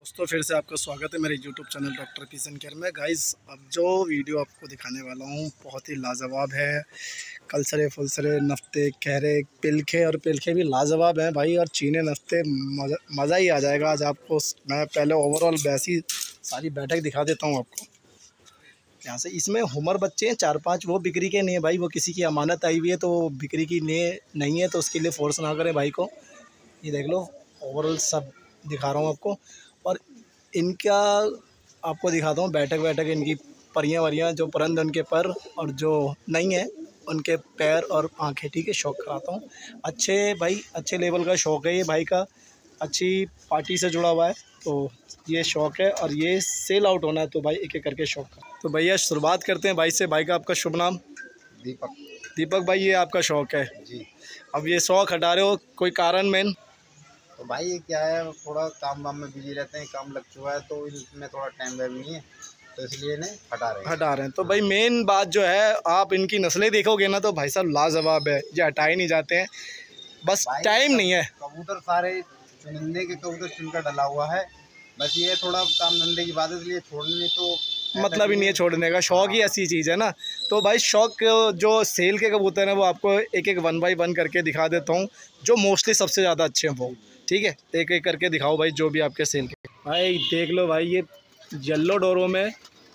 दोस्तों फिर से आपका स्वागत है मेरे YouTube channel doctor Kishan care में। गाइस अब जो वीडियो आपको दिखाने वाला हूँ बहुत ही लाजवाब है। कलसरे फुलसरे नफ्ते कहरे पिलखे और पिलखे भी लाजवाब हैं भाई, और चीने नफ्ते मज़ा ही आ जाएगा। आज आपको मैं पहले ओवरऑल वैसी सारी बैठक दिखा देता हूँ आपको यहाँ से। इसमें हुमर बच्चे हैं 4-5, वो बिक्री के नहीं है भाई, वो किसी की अमानत आई हुई है तो बिक्री की नहीं है, तो उसके लिए फ़ोर्स ना करें भाई को। ये देख लो ओवरऑल सब दिखा रहा हूँ आपको। और इनका आपको दिखाता हूँ बैठक इनकी परियां वरियां, जो परंद उनके पर और जो नहीं है उनके पैर और आंखें। ठीक है, शौक कराता हूँ। अच्छे भाई अच्छे लेवल का शौक है ये भाई का, अच्छी पार्टी से जुड़ा हुआ है तो ये शौक है, और ये सेल आउट होना है तो भाई एक एक करके शौक का। तो भैया शुरुआत करते हैं भाई से। भाई का आपका शुभ नाम? दीपक। दीपक भाई, ये आपका शौक है जी। अब ये शौक हटा रहे हो, कोई कारण मेन? तो भाई ये क्या है, थोड़ा काम वाम में बिजी रहते हैं, काम लग चुका है तो इसमें थोड़ा टाइम वेम नहीं है, तो इसलिए इन्हें हटा रहे हैं। तो भाई मेन बात जो है, आप इनकी नस्लें देखोगे ना तो भाई साहब लाजवाब है, ये हटाए नहीं जाते हैं, बस टाइम नहीं है। कबूतर सारे चुनिंदे के कबूतर चुनकर डला हुआ है, बस ये थोड़ा काम धंधे की बात है, इसलिए छोड़ने तो मतलब ही नहीं है छोड़ने का। शौक ही ऐसी चीज़ है ना। तो भाई शौक जो सेल के कबूतर हैं वो आपको एक एक 1 बाय 1 करके दिखा देता हूँ, जो मोस्टली सबसे ज़्यादा अच्छे हैं वो। ठीक है, एक एक करके दिखाओ भाई जो भी आपके सेल के। भाई देख लो भाई, ये येलो डोरों में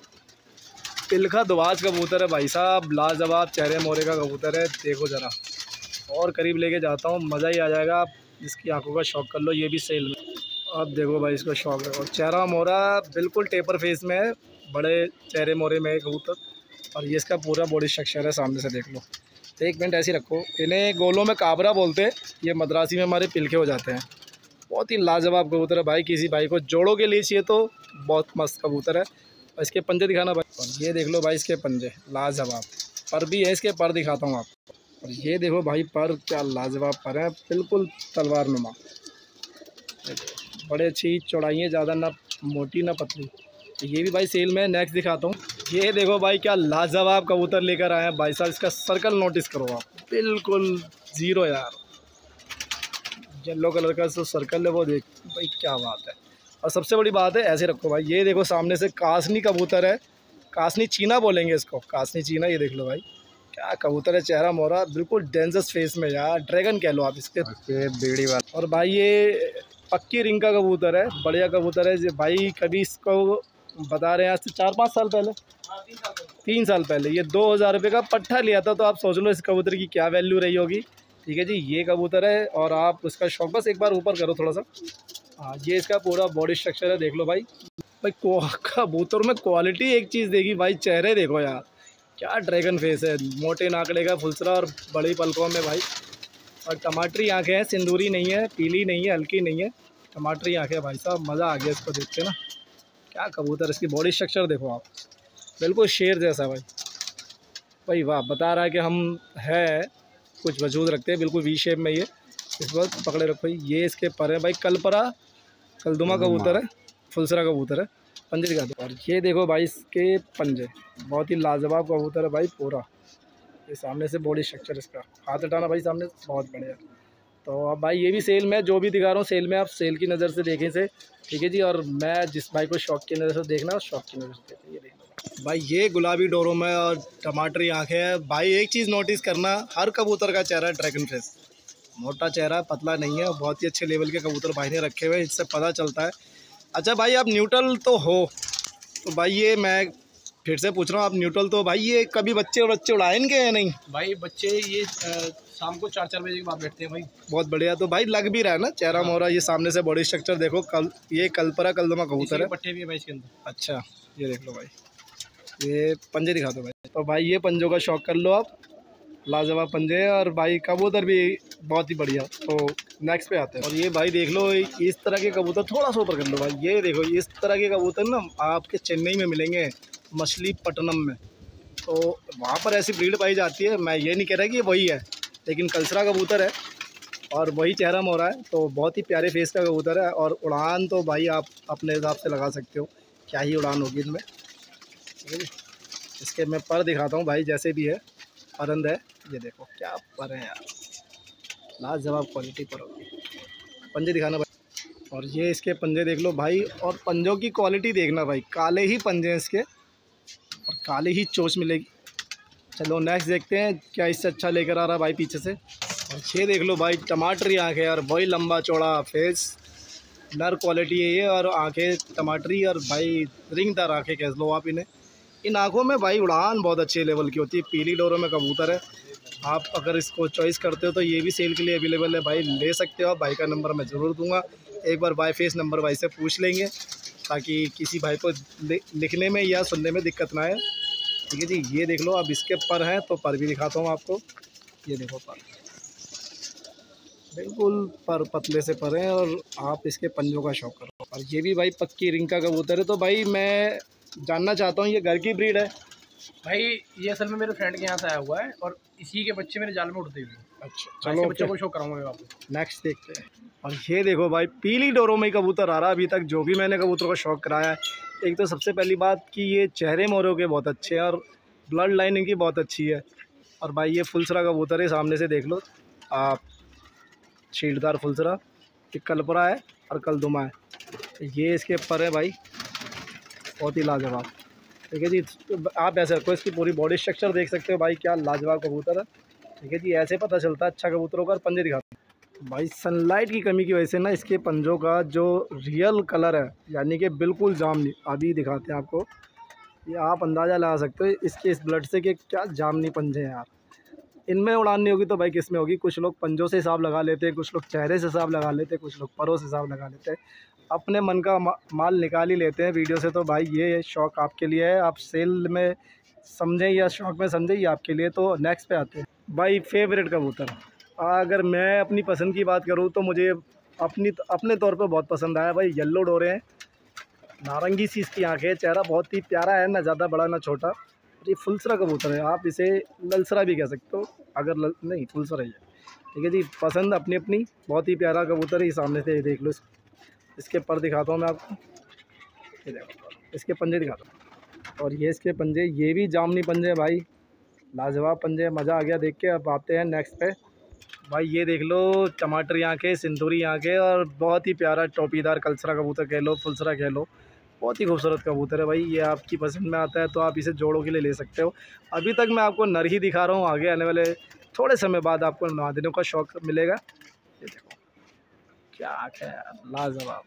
पिलखा दुआज कबूतर है भाई साहब, लाजवाब चेहरे मोरे का कबूतर है। देखो ज़रा और करीब लेके जाता हूँ, मज़ा ही आ जाएगा। आप इसकी आंखों का शौक कर लो, ये भी सेल में। अब देखो भाई इसको शौक है, और चेहरा मोरा बिल्कुल टेपर फेस में है, बड़े चेहरे मोरे में है कबूतर। और ये इसका पूरा बॉडी स्ट्रक्चर है, सामने से देख लो। तो 1 मिनट ऐसे ही रखो। इन्हें गोलों में काबरा बोलते हैं, ये मद्रासी में हमारे पिलखे हो जाते हैं। बहुत ही लाजवाब कबूतर है भाई, किसी भाई को जोड़ों के लिए चाहिए तो बहुत मस्त कबूतर है। और इसके पंजे दिखाना भाई, और ये देख लो भाई इसके पंजे लाजवाब। पर भी है इसके, पर दिखाता हूँ आपको। और ये देखो भाई पर, क्या लाजवाब पर है, बिल्कुल तलवार नुमा। बड़े अच्छी चौड़ाई है, ज़्यादा ना मोटी ना पतली। तो ये भी भाई सेल में। नेक्स्ट दिखाता हूँ। ये देखो भाई क्या लाजवाब कबूतर लेकर आए हैं भाई साहब, इसका सर्कल नोटिस करो आप, बिल्कुल ज़ीरो यार। येलो कलर का जो सर्कल है वो देख भाई, क्या बात है। और सबसे बड़ी बात है, ऐसे रखो भाई, ये देखो सामने से कासनी कबूतर है, कासनी चीना बोलेंगे इसको, कासनी चीना। ये देख लो भाई क्या कबूतर है, चेहरा मोहरा बिल्कुल डेंजरस फेस में यार, ड्रैगन कह लो आप इसके बेड़ी वाला। और भाई ये पक्की रिंग का कबूतर है, बढ़िया कबूतर है भाई। कभी इसको बता रहे हैं आज से 4-5 साल पहले, 3 साल पहले ये 2000 रुपये का पट्ठा लिया था, तो आप सोच लो इस कबूतर की क्या वैल्यू रही होगी। ठीक है जी, ये कबूतर है और आप उसका शौक बस एक बार ऊपर करो थोड़ा सा। हाँ, ये इसका पूरा बॉडी स्ट्रक्चर है, देख लो भाई। भाई कबूतर में क्वालिटी एक चीज़ देखी भाई, चेहरे देखो यार, क्या ड्रैगन फेस है, मोटे नाकड़े का फुलसरा और बड़ी पलकों में भाई। और टमाटरी आंखें हैं, सिंदूरी नहीं है, पीली नहीं है, हल्की नहीं है, टमाटरी आंखें भाई साहब। मज़ा आ गया इसको देख के ना, क्या कबूतर। इसकी बॉडी स्ट्रक्चर देखो आप, बिल्कुल शेर जैसा भाई। भाई वाह, बता रहा है कि हम है कुछ वजूद रखते हैं, बिल्कुल वी शेप में ये। इस वक्त पकड़े रखो भाई, ये इसके पर है भाई, कलपरा कलदुमा कबूतर है, फुलसरा कबूतर है। पंजे दिखा दो। और ये देखो भाई इसके पंजे, बहुत ही लाजवाब कबूतर है भाई पूरा। ये सामने से बॉडी स्ट्रक्चर इसका, हाथ हटाना भाई सामने, बहुत बढ़िया। तो अब भाई ये भी सेल में, जो भी दिखा रहा हूँ सेल में, आप सेल की नज़र से देखें से। ठीक है जी, और मैं जिस भाई को शौक की नज़र से देखना, शौक की नज़र से देखें। ये देखना भाई, ये गुलाबी डोरों में और टमाटरी आंखें हैं भाई। एक चीज़ नोटिस करना, हर कबूतर का चेहरा ड्रैगन फेस, मोटा चेहरा, पतला नहीं है। बहुत ही अच्छे लेवल के कबूतर भाई ने रखे हुए, इससे पता चलता है। अच्छा भाई आप न्यूट्रल तो हो, तो भाई ये मैं फिर से पूछ रहा हूँ, आप न्यूट्रल तो भाई ये कभी बच्चे उड़ाए इनके या नहीं? भाई बच्चे ये शाम को 4-4 बजे के बाद बैठते हैं भाई। बहुत बढ़िया। तो भाई लग भी रहा है ना चेहरा मोहरा, ये सामने से बॉडी स्ट्रक्चर देखो। ये कलपरा कलदमा कबूतर है, पट्टे भी है भाई इसके अंदर। अच्छा ये देख लो भाई, ये पंजे दिखा दो भाई। तो भाई ये पंजों का शौक कर लो आप, लाजवाब पंजे। और भाई कबूतर भी बहुत ही बढ़िया। तो नेक्स्ट पे आते हैं। और ये भाई देख लो, इस तरह के कबूतर थोड़ा सा ऊपर कर लो भाई, ये देखो इस तरह के कबूतर ना आपके चेन्नई में मिलेंगे, मछलीपट्टनम में। तो वहाँ पर ऐसी ब्रीड पाई जाती है, मैं ये नहीं कह रहा कि ये वही है, लेकिन कलसरा कबूतर है और वही चेहरा मोहरा है। तो बहुत ही प्यारे फेस का कबूतर है। और उड़ान तो भाई आप अपने हिसाब से लगा सकते हो, क्या ही उड़ान होगी इनमें। ठीक है जी, इसके मैं पर दिखाता हूँ भाई, जैसे भी है परंद है। ये देखो क्या पर है यार, लाजवाब क्वालिटी पर होगी। पंजे दिखाना भाई। और ये इसके पंजे देख लो भाई, और पंजों की क्वालिटी देखना भाई, काले ही पंजे हैं इसके और काले ही चोंच मिलेगी। चलो नेक्स्ट देखते हैं क्या इससे अच्छा लेकर आ रहा भाई पीछे से। और ये देख लो भाई, टमाटरी आँखें यार, वही लंबा चौड़ा फेस, नर क्वालिटी है ये, और आँखें टमाटरी और भाई रिंगदार आँखें कह लो आप इन्हें। इन आँखों में भाई उड़ान बहुत अच्छे लेवल की होती है। पीली डोरों में कबूतर है, आप अगर इसको चॉइस करते हो तो ये भी सेल के लिए अवेलेबल है भाई, ले सकते हो आप। भाई का नंबर मैं ज़रूर दूंगा, एक बार बाय फेस नंबर भाई से पूछ लेंगे ताकि किसी भाई को लिखने में या सुनने में दिक्कत ना आए। ठीक है जी, ये देख लो। अब इसके पर हैं तो पर भी दिखाता हूँ आपको। ये देखो पर, बिल्कुल पर पतले से पर हैं और आप इसके पंजों का शौक करो। और ये भी भाई पक्की रिंग का कबूतर है। तो भाई मैं जानना चाहता हूँ, ये घर की ब्रीड है? भाई ये असल में मेरे फ्रेंड के यहाँ से आया हुआ है और इसी के बच्चे मेरे जाल में उड़ते हुए। अच्छा चलो बच्चों को शो कराऊंगा मैं आपको। नेक्स्ट देखते हैं। और ये देखो भाई, पीली डोरों में ही कबूतर आ रहा है। अभी तक जो भी मैंने कबूतर का शौक कराया है, एक तो सबसे पहली बात कि ये चेहरे मोरों के बहुत अच्छे हैं और ब्लड लाइन इनकी बहुत अच्छी है। और भाई ये फुलसरा कबूतर है, सामने से देख लो आप, शील्डदार फुलसरा, एक कलपरा है और कलदुमा है। ये इसके पर है भाई, बहुत ही लाजवाब। ठीक है जी, आप ऐसे रखो, इसकी पूरी बॉडी स्ट्रक्चर देख सकते हो भाई, क्या लाजवाब कबूतर है। ठीक है जी, ऐसे पता चलता है अच्छा कबूतर होगा। और पंजे दिखाते हैं भाई, सनलाइट की कमी की वजह से ना इसके पंजों का जो रियल कलर है, यानी कि बिल्कुल जामनी, अभी दिखाते हैं आपको, ये आप अंदाज़ा लगा सकते हो इसके इस ब्लड से कि क्या जामनी पंजे हैं यार। इनमें उड़ान नहीं होगी तो भाई किस में होगी? कुछ लोग पंजों से हिसाब लगा लेते हैं, कुछ लोग चेहरे से हिसाब लगा लेते हैं, कुछ लोग परों से हिसाब लगा लेते हैं, अपने मन का माल निकाल ही लेते हैं वीडियो से। तो भाई ये शौक़ आपके लिए है, आप सेल में समझें या शौक़ में समझें, ये आपके लिए। तो नेक्स्ट पे आते हैं भाई, फेवरेट कबूतर। अगर मैं अपनी पसंद की बात करूँ तो मुझे अपने तौर पे बहुत पसंद आया भाई। येलो डोरे हैं, नारंगी सी इसकी आँखें, चेहरा बहुत ही प्यारा है, ना ज़्यादा बड़ा ना छोटा। ये फुलसरा कबूतर है, आप इसे ललसरा भी कह सकते हो, अगर नहीं फुलसरा ही है। ठीक है जी, पसंद अपनी अपनी। बहुत ही प्यारा कबूतर है, ये सामने से देख लो। इसके पर दिखाता हूँ मैं आपको, ये देखो इसके पंजे दिखाता हूँ। और ये इसके पंजे, ये भी जामनी पंजे हैं भाई, लाजवाब पंजे, मज़ा आ गया देख के। अब आते हैं नेक्स्ट पे भाई, ये देख लो, टमाटरी आँखें, सिंदूरी आँखें और बहुत ही प्यारा टोपीदार कलसरा कबूतर कह लो, फुलसरा कह लो, बहुत ही खूबसूरत कबूतर है भाई। ये आपकी पसंद में आता है तो आप इसे जोड़ों के लिए ले सकते हो। अभी तक मैं आपको नर ही दिखा रहा हूँ, आगे आने वाले थोड़े समय बाद आपको नादिनों का शौक़ मिलेगा। ये देखो क्या आँखें है यार, लाजवाब,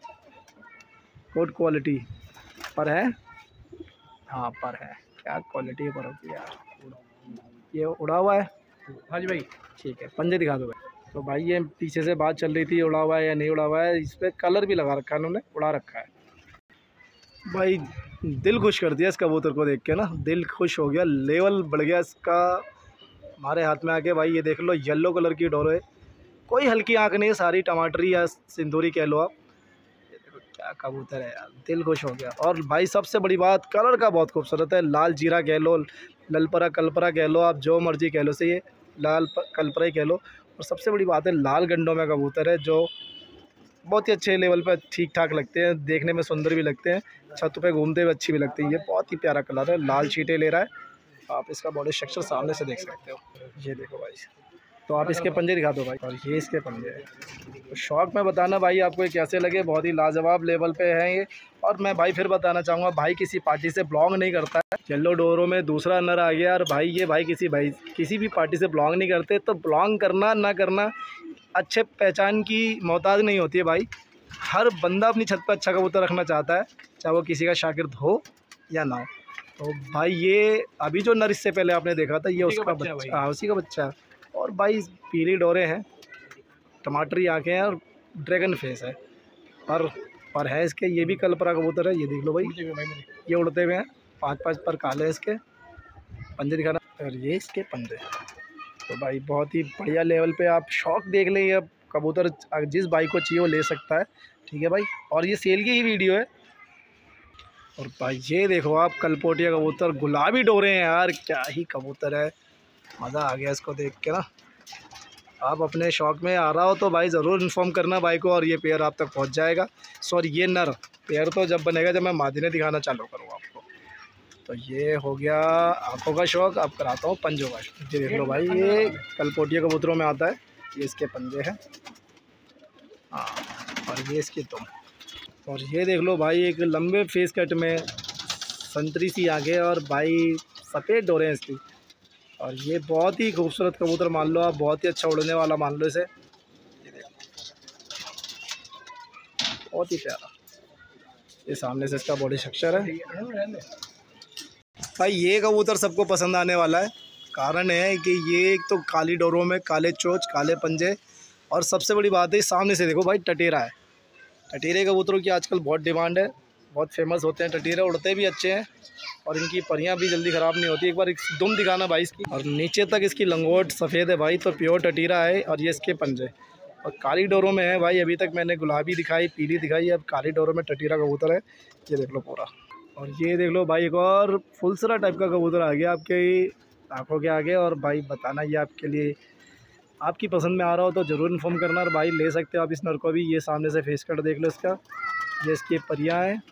गुड क्वालिटी पर है। हाँ पर है, क्या क्वालिटी है परों की यार। ये उड़ा हुआ है? हाँ जी भाई। ठीक है, पंजे दिखा दो भाई। तो भाई ये पीछे से बात चल रही थी उड़ा हुआ है या नहीं उड़ा हुआ है, इस पर कलर भी लगा रखा है उन्होंने, उड़ा रखा है भाई। दिल खुश कर दिया इस कबूतर को देख के ना, दिल खुश हो गया, लेवल बढ़ गया इसका हमारे हाथ में आके। भाई ये देख लो, येलो कलर की डोर है, कोई हल्की आँख नहीं है, सारी टमाटरी या सिंदूरी कह लो आप। ये देखो क्या कबूतर है यार, दिल खुश हो गया। और भाई सबसे बड़ी बात, कलर का बहुत खूबसूरत है, लाल जीरा कह लो, ललपरा कलपरा कह लो, आप जो मर्जी कह लो, से ये लाल कलपरा ही कह लो। और सबसे बड़ी बात है, लाल गंडों में कबूतर है, जो बहुत ही अच्छे लेवल पर ठीक ठाक लगते हैं, देखने में सुंदर भी लगते हैं, छत पे घूमते हुए अच्छी भी लगती है। ये बहुत ही प्यारा कलर है, लाल चीटे ले रहा है, आप इसका बॉडी स्ट्रक्चर सामने से देख सकते हो। ये देखो भाई, तो आप इसके पंजे दिखा दो भाई। और ये इसके पंजे हैं, तो शौक़ में बताना भाई आपको ये कैसे लगे, बहुत ही लाजवाब लेवल पे हैं ये। और मैं भाई फिर बताना चाहूँगा, भाई किसी पार्टी से बिलोंग नहीं करता है। येलो डोरों में दूसरा नर आ गया, और भाई ये भाई किसी भी पार्टी से बिलोंग नहीं करते। तो बिलोंग करना ना करना अच्छे पहचान की मोहताज नहीं होती है भाई। हर बंदा अपनी छत पर अच्छा कबूतर रखना चाहता है, चाहे वो किसी का शागिर्द हो या ना हो। तो भाई ये अभी जो नर इससे पहले आपने देखा था, ये उसका बच्चा, हाँ उसी का बच्चा है। और भाई पीली डोरे हैं, टमाटरी आँखें हैं और ड्रैगन फेस है, पर है इसके। ये भी कलपरा कबूतर है, ये देख लो भाई, ये उड़ते हुए हैं, 5-5 पर काले हैं इसके। पंजे दिखाना, और ये इसके पंजे। तो भाई बहुत ही बढ़िया लेवल पे आप शौक़ देख लें, ये कबूतर जिस भाई को चाहिए वो ले सकता है। ठीक है भाई, और ये सेल की ही वीडियो है। और भाई ये देखो आप, कलपोटिया कबूतर, गुलाबी डोरे हैं यार, क्या ही कबूतर है, मज़ा आ गया इसको देख के ना। आप अपने शौक़ में आ रहा हो तो भाई ज़रूर इन्फॉर्म करना भाई को, और ये पेयर आप तक पहुंच जाएगा। सॉरी ये नर पेयर तो जब बनेगा, जब मैं मादिने दिखाना चालू करूँगा आपको। तो ये हो गया आँखों का शौक़, अब कराता हूँ पंजों का शौक़। ये देख लो भाई, ये कलपोटिया कबूतरों में आता है, ये इसके पंजे हैं। हाँ, और ये इसकी तुम। और ये देख लो भाई, एक लंबे फेस कट में संतरी सी आगे और भाई सफ़ेद डोरे हैं इसकी। और ये बहुत ही खूबसूरत कबूतर मान लो आप, बहुत ही अच्छा उड़ने वाला मान लो इसे। ये देखो बहुत ही प्यारा, ये सामने से इसका बॉडी स्ट्रक्चर है भाई। ये कबूतर सबको पसंद आने वाला है, कारण है कि ये एक तो काली डोरों में काले चोंच काले पंजे, और सबसे बड़ी बात है सामने से देखो भाई टटेरा है। टटेरे कबूतरों की आजकल बहुत डिमांड है, बहुत फेमस होते हैं टटेरे, उड़ते भी अच्छे हैं और इनकी परियां भी जल्दी ख़राब नहीं होती। एक बार दुम दिखाना भाई इसकी। और नीचे तक इसकी लंगोट सफ़ेद है भाई, तो प्योर टटीरा है। और ये इसके पंजे और काली डोरों में है भाई। अभी तक मैंने गुलाबी दिखाई, पीली दिखाई, अब काली डोरों में टटीरा कबूतर है। ये देख लो पूरा। और ये देख लो भाई, एक और फुलसरा टाइप का कबूतर आ गया आपके आँखों के आगे। और भाई बताना, ये आपके लिए आपकी पसंद में आ रहा हो तो ज़रूर इन्फॉर्म करना। और भाई ले सकते हो आप इस नर को भी। ये सामने से फेस कट देख लो इसका, ये इसकी परियाँ हैं।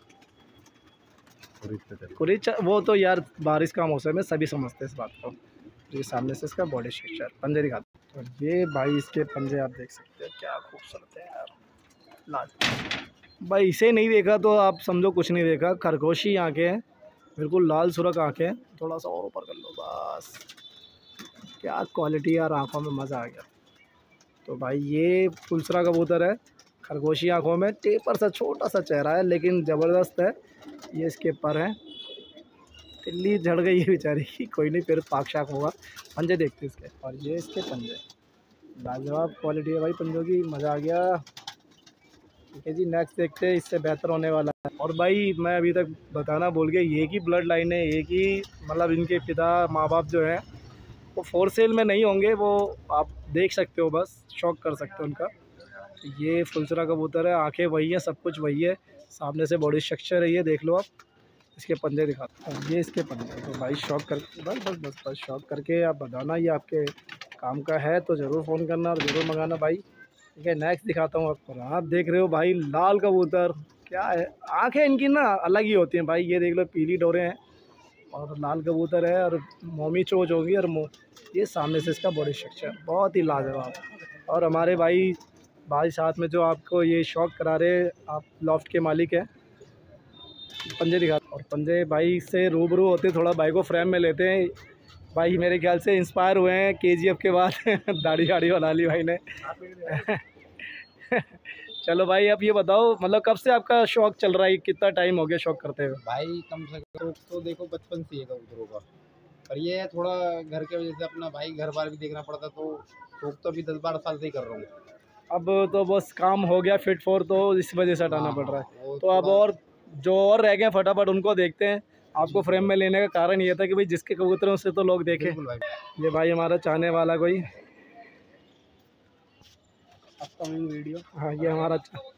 कुरिच वो तो यार बारिश का मौसम है, सभी समझते हैं इस बात को। ये सामने से इसका बॉडी स्ट्रक्चर, पंजे दिखाते हैं। और ये भाई इसके पंजे आप देख सकते हैं, क्या खूबसूरत है यार, लाजवाब। भाई इसे नहीं देखा तो आप समझो कुछ नहीं देखा। खरगोशी आँखें हैं, बिल्कुल लाल सुरख आँखें। थोड़ा सा और ऊपर कर लो बस, क्या क्वालिटी यार, आँखों में मज़ा आ गया। तो भाई ये फुलसरा कबूतर है, खरगोशी आँखों में, टेपर सा छोटा सा चेहरा है लेकिन ज़बरदस्त है। ये इसके पर हैं, तिल्ली झड़ गई है बेचारी की, कोई नहीं फिर पाक शाक होगा। पंजे देखते इसके, और ये इसके पंजे लाजवाब क्वालिटी है भाई पंजों की, मज़ा आ गया। ठीक है जी, नेक्स्ट देखते हैं, इससे बेहतर होने वाला है। और भाई मैं अभी तक बताना भूल गया, ये की ब्लड लाइन है, एक ही मतलब इनके पिता माँ बाप जो हैं वो फॉर सेल में नहीं होंगे, वो आप देख सकते हो, बस शौक कर सकते हो उनका। ये फुलसरा कबूतर है, आंखें वही है, सब कुछ वही है, सामने से बॉडी स्ट्रक्चर है, ये देख लो आप। इसके पंजे दिखाते हैं, ये इसके पंजे। तो भाई शौक कर बस शौक करके आप बताना, ये आपके काम का है तो ज़रूर फ़ोन करना और ज़रूर मंगाना भाई। ठीक है, नेक्स्ट दिखाता हूँ आपको। आप देख रहे हो भाई लाल कबूतर, क्या है, आँखें इनकी ना अलग ही होती हैं भाई। ये देख लो पीली डोरे हैं और लाल कबूतर है, और मोमी चोच होगी, और ये सामने से इसका बॉडी स्ट्रक्चर बहुत ही लाजवाब। और हमारे भाई साथ में जो आपको ये शौक करा रहे, आप लॉफ्ट के मालिक हैं, पंजे दिखा। और पंजे भाई से रूबरू होते, थोड़ा भाई को फ्रेम में लेते हैं। भाई मेरे ख्याल से इंस्पायर हुए हैं KGF के बाद दाढ़ी बना ली भाई ने चलो भाई आप ये बताओ, मतलब कब से आपका शौक चल रहा है, कितना टाइम हो गया शौक करते हुए? भाई कम से कम तो देखो बचपन से है कबूतरों का, पर ये है थोड़ा घर के वजह से अपना भाई घर बार भी देखना पड़ता, तो शौक तो अभी 10-12 साल से ही कर रहा हूँ। अब तो बस काम हो गया फिट फॉर, तो इस वजह से हटाना पड़ रहा है। तो अब और जो और रह गए फटाफट उनको देखते हैं। आपको फ्रेम में लेने का कारण ये था कि भाई जिसके कबूतरों से तो लोग देखें। ये भाई हमारा चाहने वाला कोई अपकमिंग वीडियो, हाँ ये हमारा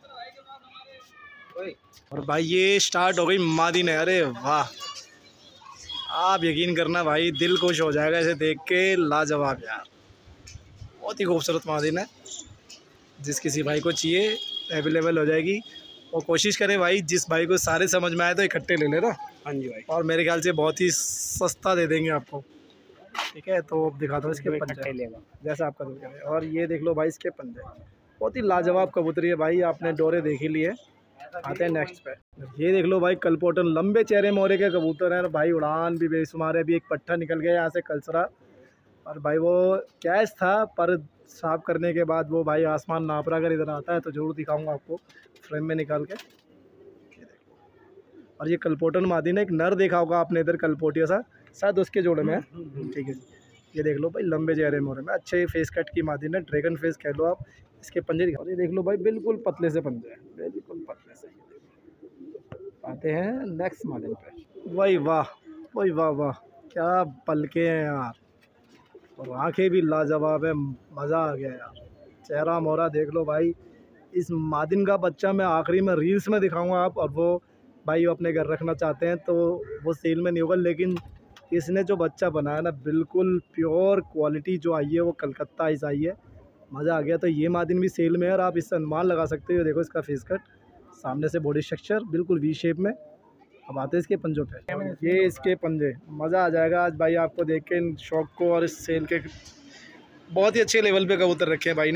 और भाई ये स्टार्ट हो गई मादी ने। अरे वाह, आप यकीन करना भाई दिल खुश हो जाएगा इसे देख के, लाजवाब यार, बहुत ही खूबसूरत मादी है। जिस किसी भाई को चाहिए अवेलेबल हो जाएगी। और कोशिश करें भाई जिस भाई को सारे समझ में आए तो इकट्ठे ले लेना। हाँ जी भाई, और मेरे ख्याल से बहुत ही सस्ता दे देंगे आपको। ठीक है, तो अब दिखाता हूँ इसके पंजे लेगा जैसा आपका दिल करे। और ये देख लो भाई इसके पंजे, बहुत ही लाजवाब कबूतरी है भाई। आपने डोरे देख ही लिए, आते हैं नेक्स्ट पे। ये देख लो भाई कलपोटन, लंबे चेहरे मोरे के कबूतर हैं भाई, उड़ान भी बेशुमार है। अभी एक पट्टा निकल गया यहाँ से कलसरा, और भाई वो कैच था पर साफ करने के बाद वो भाई आसमान नाप रहा। अगर इधर आता है तो ज़रूर दिखाऊंगा आपको फ्रेम में निकाल के। ये देखो, और ये कलपोटन मादी ने एक नर देखा होगा आपने इधर, कलपोटिया सा शायद उसके जोड़े में है। ठीक है, ये देख लो भाई लंबे चेहरे मोरे में, अच्छे फेस कट की मादी ने, ड्रैगन फेस कह लो आप। इसके पंजे दिखाओ, ये देख लो भाई बिल्कुल पतले से पंजे हैं, बिल्कुल पतले से। आते हैं नेक्स्ट मादी पे। वही वाह, वही वाह वाह, क्या पलके हैं यार, और आंखें भी लाजवाब है, मज़ा आ गया यार। चेहरा मोहरा देख लो भाई। इस मादिन का बच्चा मैं आखिरी में रील्स में दिखाऊंगा आप, और वो भाई वो अपने घर रखना चाहते हैं तो वो सेल में नहीं होगा, लेकिन इसने जो बच्चा बनाया ना, बिल्कुल प्योर क्वालिटी जो आई है वो कलकत्ता आइस आई है, मज़ा आ गया। तो ये मादिन भी सेल में है और आप इससे अनुमान लगा सकते हो। देखो इसका फेस कट, सामने से बॉडी स्ट्रक्चर बिल्कुल वी शेप में। अब आते हैं इसके पंजों पे। ये इसके पंजे, मज़ा आ जाएगा आज भाई आपको देख के इन शौक को। और इस सेल के बहुत ही अच्छे लेवल पे कबूतर रखे हैं भाई ने।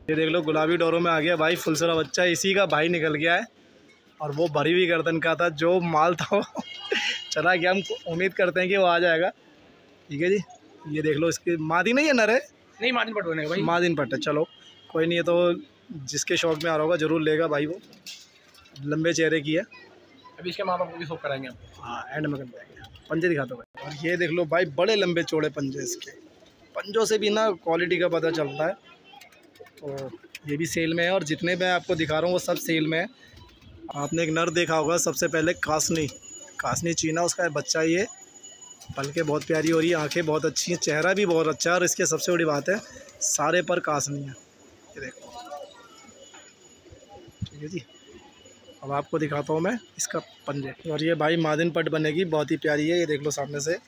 ये देख लो गुलाबी डोरों में आ गया भाई फुलसरा बच्चा, इसी का भाई निकल गया है और वो भरी हुई गर्दन का था, जो माल था वो चला गया। हम उम्मीद करते हैं कि वो आ जाएगा। ठीक है जी, ये देख लो इसकी मादी नहीं है, नर है? नहीं, मादिन पट होने भाई, मादिन पट है। चलो कोई नहीं है, तो जिसके शौक में आ रहा होगा ज़रूर लेगा भाई। वो लंबे चेहरे की है। अभी इसके माँ बाप को भी शौक कराएंगे। हाँ एंड में कर देंगे। पंजे दिखा दो भाई। और ये देख लो भाई बड़े लंबे चौड़े पंजे, इसके पंजों से भी ना क्वालिटी का पता चलता है। तो ये भी सेल में है और जितने मैं आपको दिखा रहा हूँ वो सब सेल में है। आपने एक नर देखा होगा सबसे पहले, कासनी चीना, उसका है बच्चा। ये पलके बहुत प्यारी हो रही है, आंखें बहुत अच्छी हैं, चेहरा भी बहुत अच्छा है और इसके सबसे बड़ी बात है सारे पर कासनी है। ये देखो, ठीक है जी। अब आपको दिखाता हूँ मैं इसका पंजे। और ये भाई मादिन पट बनेगी, बहुत ही प्यारी है। ये देख लो सामने से,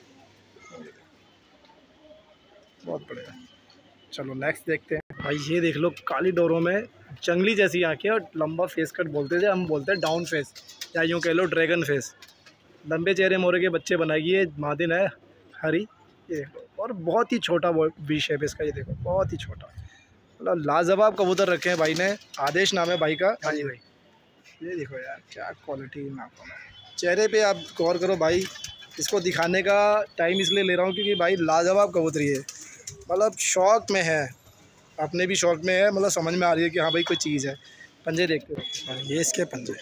बहुत बढ़िया। चलो नेक्स्ट देखते हैं भाई। ये देख लो काली डोरों में जंगली जैसी आंखें और लंबा फेस कट बोलते थे, हम बोलते हैं डाउन फेस या यूँ कह लो ड्रैगन फेस। लंबे चेहरे मोरे के बच्चे बनाएगी। ये मादिन है हरी, ये देखो। और बहुत ही छोटा वी शेप इसका, ये देखो बहुत ही छोटा, मतलब लाजवाब कबूतर रखे हैं भाई ने। आदेश नाम है भाई का। हाँ जी भाई, ये देखो यार क्या क्वालिटी नाखून है। चेहरे पे आप गौर करो भाई, इसको दिखाने का टाइम इसलिए ले रहा हूँ क्योंकि भाई लाजवाब कबूतरी है, मतलब शौक में है, अपने भी शौक में है, मतलब समझ में आ रही है कि हाँ भाई कोई चीज़ है। पंजे देखते हो, ये इसके पंजे।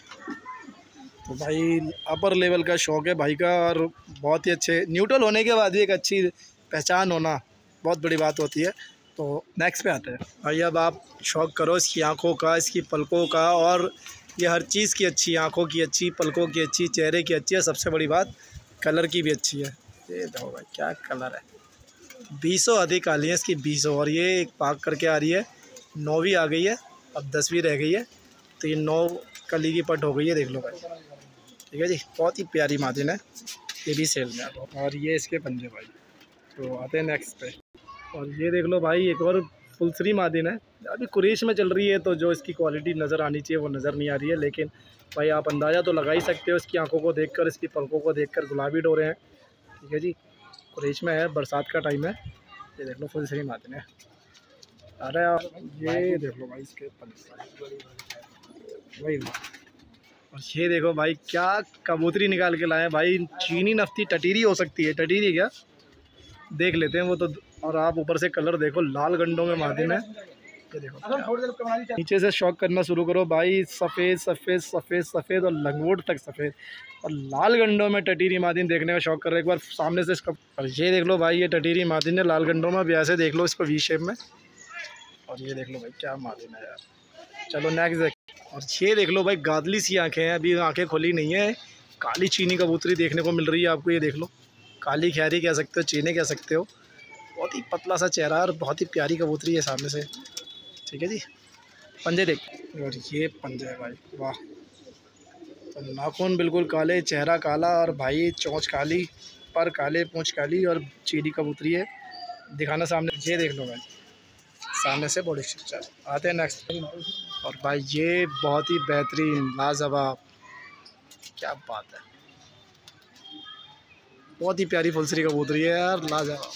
तो भाई अपर लेवल का शौक है भाई का और बहुत ही अच्छे। न्यूट्रल होने के बाद भी एक अच्छी पहचान होना बहुत बड़ी बात होती है। तो नेक्स्ट पे आते हैं भाई। अब आप शौक करो इसकी आँखों का, इसकी पलकों का, और ये हर चीज़ की अच्छी, आँखों की अच्छी, पलकों की अच्छी, चेहरे की अच्छी है, सबसे बड़ी बात कलर की भी अच्छी है। ये देखो भाई क्या कलर है, 20 अधिक आली है इसकी, 20। और ये एक पाक करके आ रही है, 9वीं आ गई है, अब 10वीं रह गई है, तो ये 9 कली की पट हो गई है। देख लो भाई, ठीक है जी, बहुत ही प्यारी मादिन है, ये भी सेल में है। और ये इसके पंजे भाई। तो आते हैं नेक्स्ट पे। और ये देख लो भाई एक और फुलसरी मादिन है, अभी कुरेश में चल रही है, तो जो इसकी क्वालिटी नज़र आनी चाहिए वो नज़र नहीं आ रही है। लेकिन भाई आप अंदाज़ा तो लगा ही सकते हो इसकी आंखों को देखकर, इसकी पलकों को देखकर। गुलाबी डोरे हैं, ठीक है जी, कुरेश में है, बरसात का टाइम है। ये देख लो फुलसरी मादिन है। अरे ये देख लो भाई इसके पंजे वही। और ये देखो भाई क्या कबूतरी निकाल के लाए भाई, चीनी नफ्ती टटीरी हो सकती है, टटीरी क्या देख लेते हैं वो तो। और आप ऊपर से कलर देखो, लाल गंडों में मादिन है। ये देखो नीचे से शौक करना शुरू करो भाई, सफ़ेद सफ़ेद सफ़ेद सफ़ेद और लंगोट तक सफ़ेद, और लाल गंडों में टटीरी मादिन देखने का शौक कर रहे एक बार सामने से इसका। और ये देख लो भाई ये टटीरी मादिन है लाल गंडों में, भी ऐसे देख लो इसको वी शेप में। और ये देख लो भाई क्या मादिन है यार। चलो नेक्स्ट देख। और ये देख लो भाई गादली सी आंखें हैं, अभी आंखें खुली नहीं है, काली चीनी कबूतरी देखने को मिल रही है आपको। ये देख लो काली खैरी कह सकते हो, चीने कह सकते हो, बहुत ही पतला सा चेहरा और बहुत ही प्यारी कबूतरी है सामने से। ठीक है जी, पंजे देख। और ये पंजे है भाई, वाह। तो नाखून बिल्कुल काले, चेहरा काला, और भाई चोंच काली, पर काले, पूँछ काली, और चीनी कबूतरी है। दिखाना सामने, ये देख लो भाई सामने से बॉडी स्ट्रक्चर। आते हैं नेक्स्ट। और भाई ये बहुत ही बेहतरीन लाजवाब, क्या बात है, बहुत ही प्यारी फुलसरी कबूतरी है यार, लाजवाब।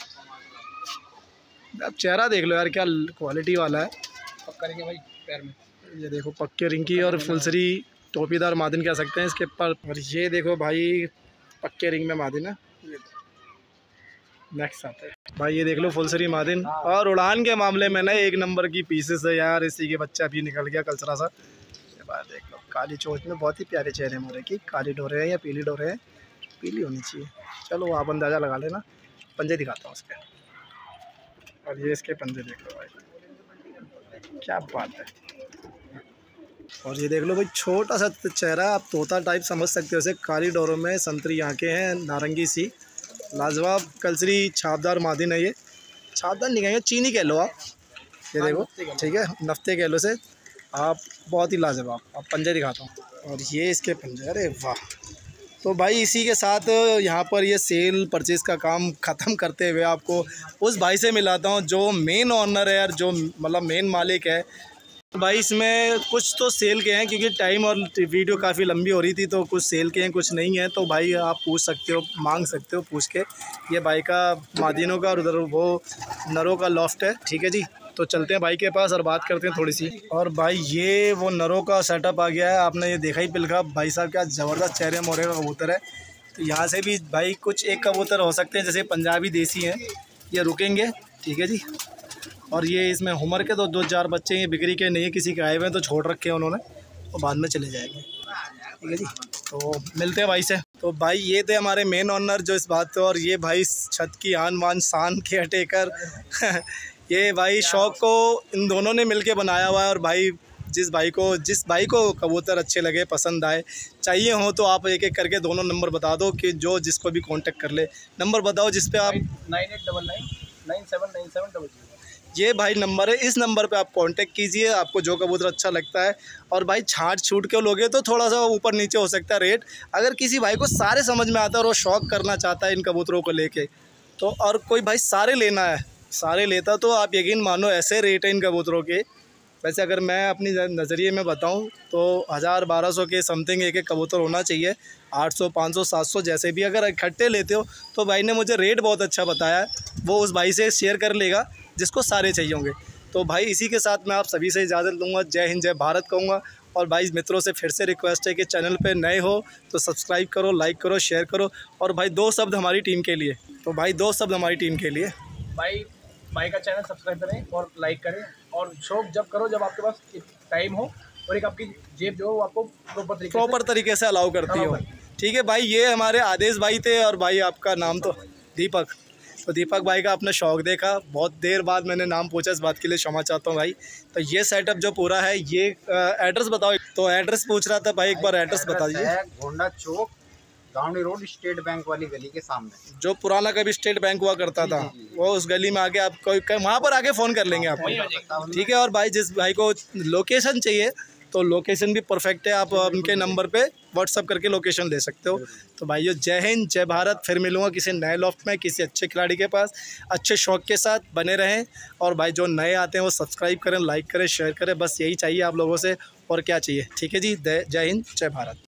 अब चेहरा देख लो यार क्या क्वालिटी वाला है। पक्का रहेंगे भाई पैर में, ये देखो पक्के रिंकी और फुलसरी टोपीदार मादिन कह सकते हैं इसके पर। और ये देखो भाई पक्के रिंग में मादिन है। नेक्स्ट आते हैं भाई, ये देख लो फुलसरी मादिन, और उड़ान के मामले में ना एक नंबर की पीसेस है यार। इसी के बच्चा भी निकल गया कलचरा सा। ये बात देख लो, काली चोंच में बहुत ही प्यारे चेहरे मोरे की। काली डोरे हैं या पीली डोरे हैं, पीली होनी चाहिए। चलो आप अंदाज़ा लगा लेना। पंजे दिखाता हूँ उसके, और ये इसके पंजे देख लो भाई, क्या बात है। और ये देख लो भाई छोटा सा चेहरा, आप तोता टाइप समझ सकते हो इसे। काली डोरों में संतरी आंखें हैं, नारंगी सी, लाजवाब कलसरी छापदार मादिन है। ये छापदार नहीं कहेंगे, चीनी कह लो आप। ये देखो ठीक है, नफ्ते कह लो से आप, बहुत ही लाजवाब। आप पंजे दिखाता हूँ, और ये इसके पंजे, अरे वाह। तो भाई इसी के साथ यहाँ पर ये सेल परचेज़ का काम ख़त्म करते हुए आपको उस भाई से मिलाता हूँ जो मेन ऑनर है और जो मतलब मेन मालिक है। भाई इसमें कुछ तो सेल के हैं, क्योंकि टाइम और वीडियो काफ़ी लंबी हो रही थी, तो कुछ सेल के हैं कुछ नहीं है। तो भाई आप पूछ सकते हो, मांग सकते हो पूछ के। ये भाई का मादिनों का और उधर वो नरों का लॉफ्ट है, ठीक है जी। तो चलते हैं भाई के पास और बात करते हैं थोड़ी सी। और भाई ये वो नरों का सेटअप आ गया है, आपने ये देखा ही पिलखा। भाई साहब क्या ज़बरदस्त चेहरे मोहरे का कबूतर है। तो यहाँ से भी भाई कुछ एक कबूतर हो सकते हैं, जैसे पंजाबी देसी हैं, ये रुकेंगे, ठीक है जी। और ये इसमें उमर के तो 2-4 बच्चे हैं, बिक्री के नहीं है, किसी के आए हुए हैं तो छोड़ रखे हैं उन्होंने, और बाद में चले जाएंगे, ठीक है जी। तो मिलते हैं भाई से। तो भाई ये थे हमारे मेन ऑनर जो इस बात पे, और ये भाई छत की आन मान शान केयर टेकर ये भाई शौक़ को इन दोनों ने मिलके बनाया हुआ है। और भाई जिस भाई को कबूतर अच्छे लगे, पसंद आए, चाहिए हो तो आप एक एक करके दोनों नंबर बता दो कि जो जिसको भी कांटेक्ट कर ले। नंबर बताओ जिस पे आप 9899979700। ये भाई नंबर है, इस नंबर पे आप कांटेक्ट कीजिए, आपको जो कबूतर अच्छा लगता है। और भाई छांट छूट के लोगे तो थोड़ा सा ऊपर नीचे हो सकता है रेट। अगर किसी भाई को सारे समझ में आता है और वो शौक़ करना चाहता है इन कबूतरों को लेके, तो और कोई भाई सारे लेना है, सारे लेता, तो आप यकीन मानो ऐसे रेट है इन कबूतरों के। वैसे अगर मैं अपनी नज़रिए में बताऊं तो 1000-1200 के समथिंग एक एक कबूतर होना चाहिए। 800, 500, 700 जैसे भी अगर इकट्ठे लेते हो तो भाई ने मुझे रेट बहुत अच्छा बताया है, वो उस भाई से शेयर कर लेगा जिसको सारे चाहिए होंगे। तो भाई इसी के साथ मैं आप सभी से इजाज़त लूँगा। जय हिंद, जय भारत कहूँगा। और भाई मित्रों से फिर से रिक्वेस्ट है कि चैनल पे नए हो तो सब्सक्राइब करो, लाइक करो, शेयर करो। और भाई 2 शब्द हमारी टीम के लिए, तो भाई 2 शब्द हमारी टीम के लिए। भाई का चैनल सब्सक्राइब करें और लाइक करें, और शौक जब करो जब आपके पास टाइम हो और एक आपकी जेब जो हो आपको प्रॉपर तरीके से अलाउ करती हो, ठीक है भाई। ये हमारे आदेश भाई थे, और भाई आपका नाम तो दीपक। तो दीपक भाई का आपने शौक़ देखा, बहुत देर बाद मैंने नाम पूछा, इस बात के लिए क्षमा चाहता हूँ भाई। तो ये सेटअप जो पूरा है, ये एड्रेस बताओ। तो एड्रेस पूछ रहा था भाई, एक बार एड्रेस बता दीजिए। गोंडा चौक, गाउंडी रोड, स्टेट बैंक वाली गली के सामने, जो पुराना कभी स्टेट बैंक हुआ करता था, वो उस गली में आके आप कोई वहाँ पर आके फ़ोन कर लेंगे आपको, ठीक है। और भाई जिस भाई को लोकेशन चाहिए तो लोकेशन भी परफेक्ट है, आप उनके नंबर पे व्हाट्सअप करके लोकेशन ले सकते हो। तो भाइयों जय हिंद, जय भारत। फिर मिलूँगा किसी नए लॉफ्ट में, किसी अच्छे खिलाड़ी के पास, अच्छे शौक़ के साथ बने रहें। और भाई जो नए आते हैं वो सब्सक्राइब करें, लाइक करें, शेयर करें, बस यही चाहिए आप लोगों से, और क्या चाहिए, ठीक है जी। जय हिंद, जय भारत।